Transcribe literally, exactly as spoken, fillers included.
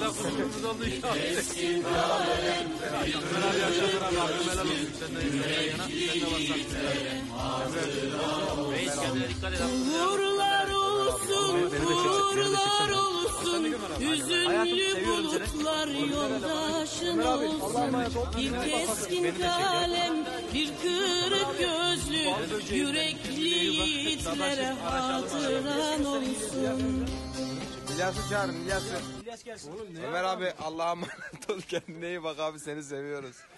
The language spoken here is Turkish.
kusurumuz oldu inşallah. Ömer abi yaşasın abi. Hakkım helal olsun. Sen de izlemeye yana. Sen de varsan. Reis kendine dikkat et. Uğurlar olsun, uğurlar olsun, hüzünlü bulutlar yoldaşın olsun. Bir keskin kalem, bir kırık gözlü, yürekli yiğitlere hatıran olsun. İlyas'ı çağırın, İlyas'ı. İlyas gelsin. Ömer abi Allah'a emanet ol, kendine iyi bak abi, seni seviyoruz.